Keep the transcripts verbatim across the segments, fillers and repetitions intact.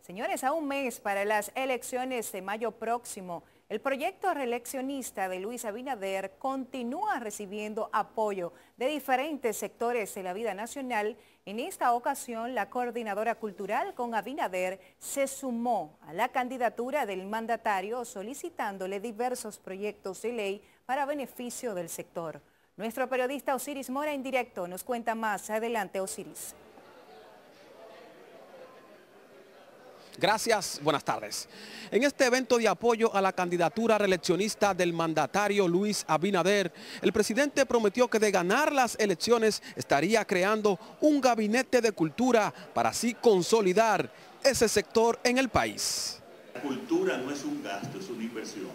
Señores, a un mes para las elecciones de mayo próximo, el proyecto reeleccionista de Luis Abinader continúa recibiendo apoyo de diferentes sectores de la vida nacional. En esta ocasión, la coordinadora cultural con Abinader se sumó a la candidatura del mandatario solicitándole diversos proyectos de ley para beneficio del sector. Nuestro periodista Osiris Mora en directo nos cuenta más. Adelante, Osiris. Gracias, buenas tardes. En este evento de apoyo a la candidatura reeleccionista del mandatario Luis Abinader, el presidente prometió que de ganar las elecciones estaría creando un gabinete de cultura para así consolidar ese sector en el país. La cultura no es un gasto, es una inversión.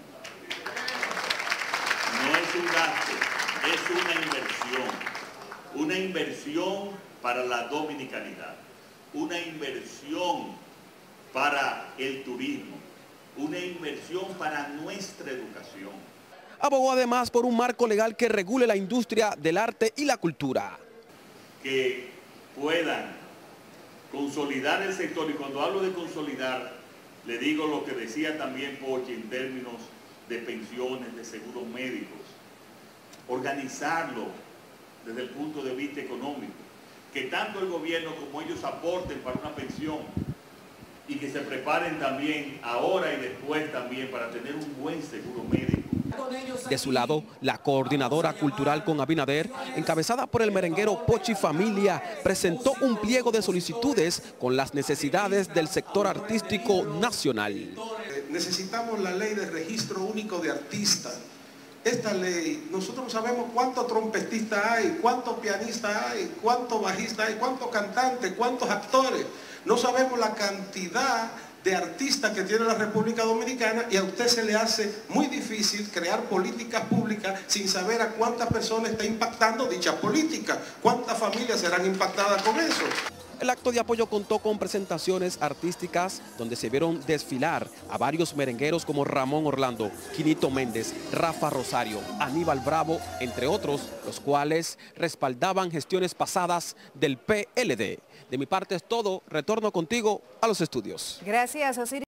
No es un gasto, es una inversión. Una inversión para la dominicanidad, una inversión para el turismo, una inversión para nuestra educación. Abogó además por un marco legal que regule la industria del arte y la cultura. Que puedan consolidar el sector, y cuando hablo de consolidar, le digo lo que decía también Pochi en términos de pensiones, de seguros médicos, organizarlo desde el punto de vista económico, que tanto el gobierno como ellos aporten para una pensión, y que se preparen también ahora y después también para tener un buen seguro médico. De su lado, la coordinadora cultural con Abinader, encabezada por el merenguero Pochi Familia, presentó un pliego de solicitudes con las necesidades del sector artístico nacional. Necesitamos la ley de registro único de artistas. Esta ley, nosotros no sabemos cuántos trompetistas hay, cuántos pianistas hay, cuántos bajistas hay, cuántos cantantes, cuántos actores. No sabemos la cantidad de artistas que tiene la República Dominicana y a usted se le hace muy difícil crear políticas públicas sin saber a cuántas personas está impactando dicha política, cuántas familias serán impactadas con eso. El acto de apoyo contó con presentaciones artísticas donde se vieron desfilar a varios merengueros como Ramón Orlando, Quinito Méndez, Rafa Rosario, Aníbal Bravo, entre otros, los cuales respaldaban gestiones pasadas del P L D. De mi parte es todo, retorno contigo a los estudios. Gracias, Osiris.